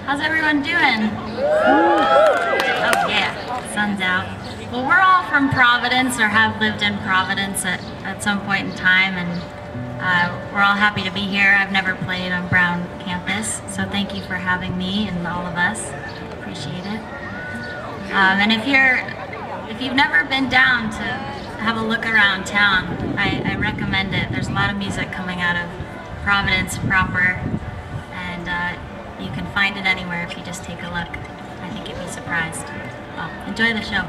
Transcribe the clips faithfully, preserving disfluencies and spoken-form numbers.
How's everyone doing? Oh yeah, sun's out. Well, we're all from Providence or have lived in Providence at, at some point in time, and uh, we're all happy to be here. I've never played on Brown campus, so thank you for having me and all of us. Appreciate it. Um, and if you're, if you've never been down to have a look around town, I, I recommend it. There's a lot of music coming out of Providence proper, and uh, you can find it anywhere if you just take a look. I think you'd be surprised. Well, enjoy the show.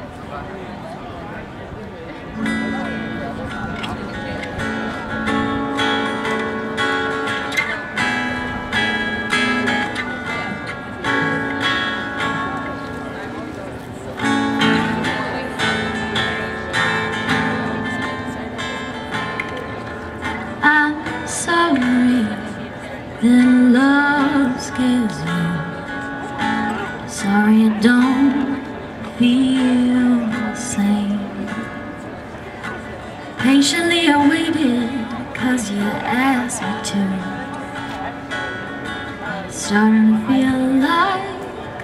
I'm sorry that love scares you. Sorry I don't feel the same. Patiently I waited cause you asked me to. Starting to feel like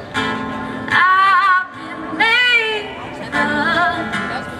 I've been made of.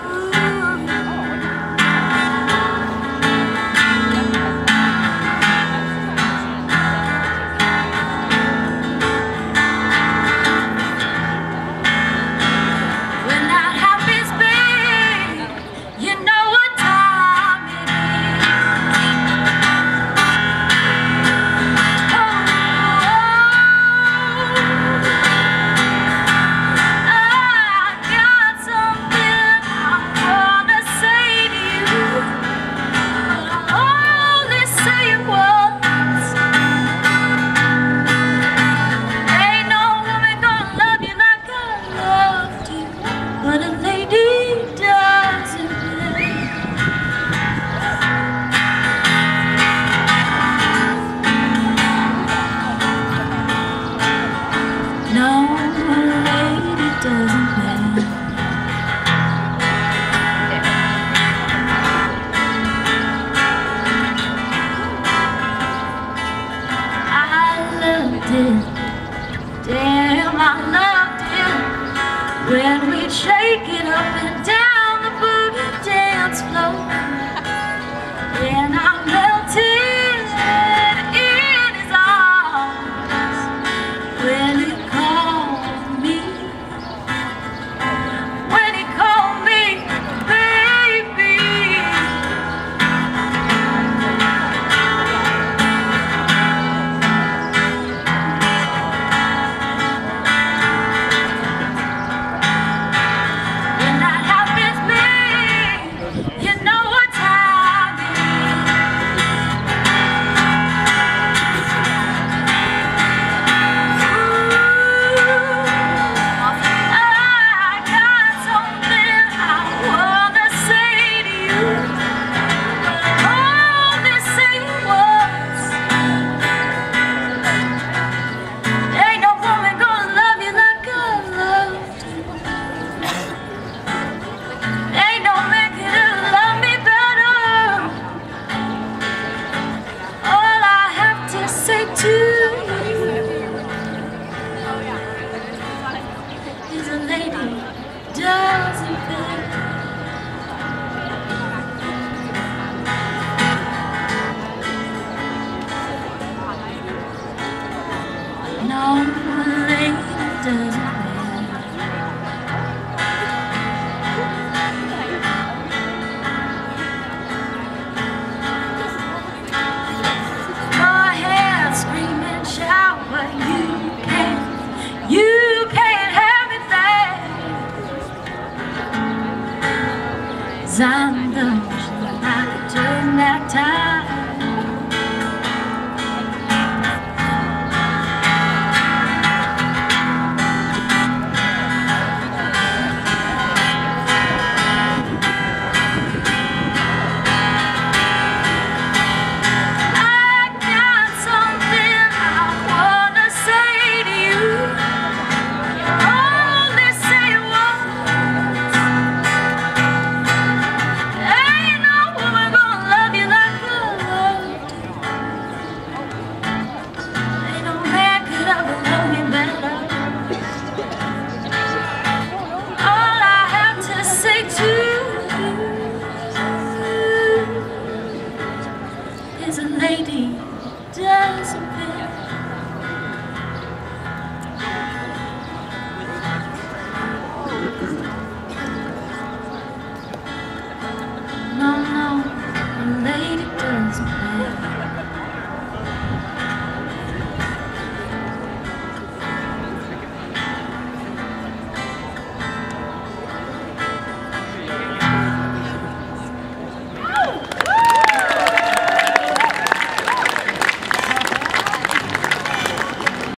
Damn, I loved it when we'd shake it up and down the boogie dance floor. And I melted in his arms when he called me, when he called me baby. To